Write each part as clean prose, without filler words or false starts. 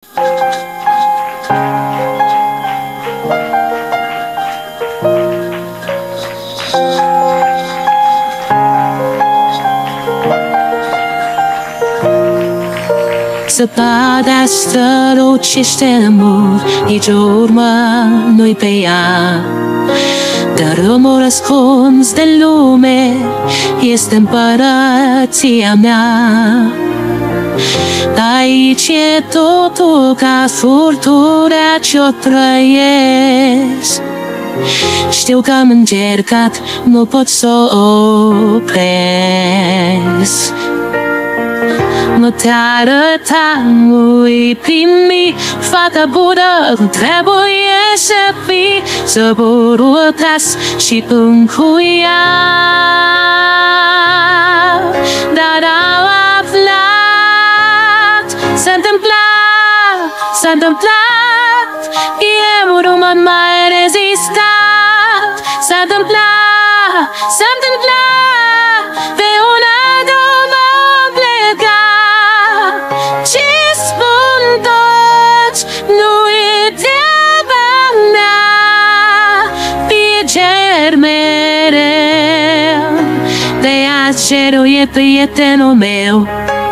Zăpada strălucește în mur, nicio urmă nu-i pe ea. Dar omul ascuns de lume este împărăția mea. Aici e totul ca furtura ce-o trăiesc. Știu că am încercat, nu pot să o opresc. Nu te arăta, nu-i primi, fata bună, cum trebuie să fii, zăborul tras și încuia. Dar am aflat, s-a întâmplat, eu nu m-am mai rezistat. S-a întâmplat, pe una două pleca. Ce spun toți, nu e treaba mea, fie cer mereu, de azi cerul e prietenul meu.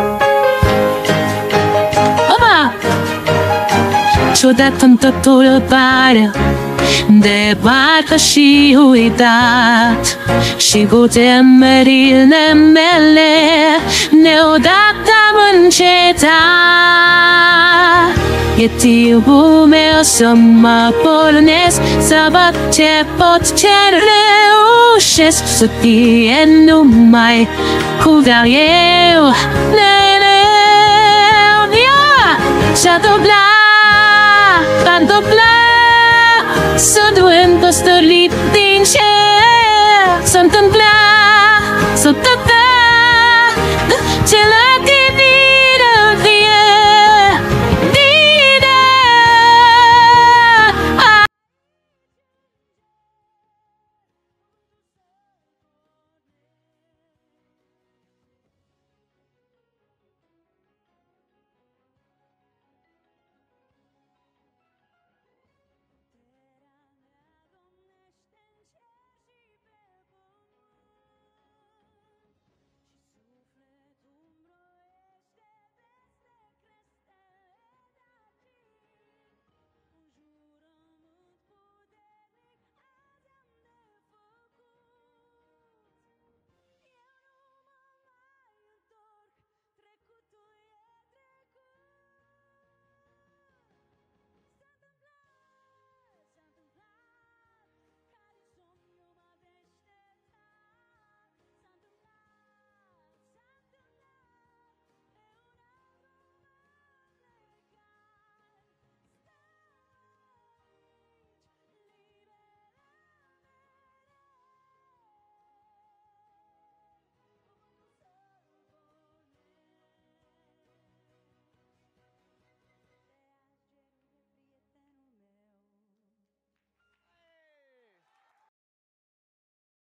Ciudat în totul pare, de parcă și uitat, și cu temerile mele neodată am încetat. E timpul meu să mă pornesc, să văd ce pot, ce reușesc, să fie numai cu vreau eu. S-a întâmplat, sunt vânt stărit din cer. S-a întâmplat,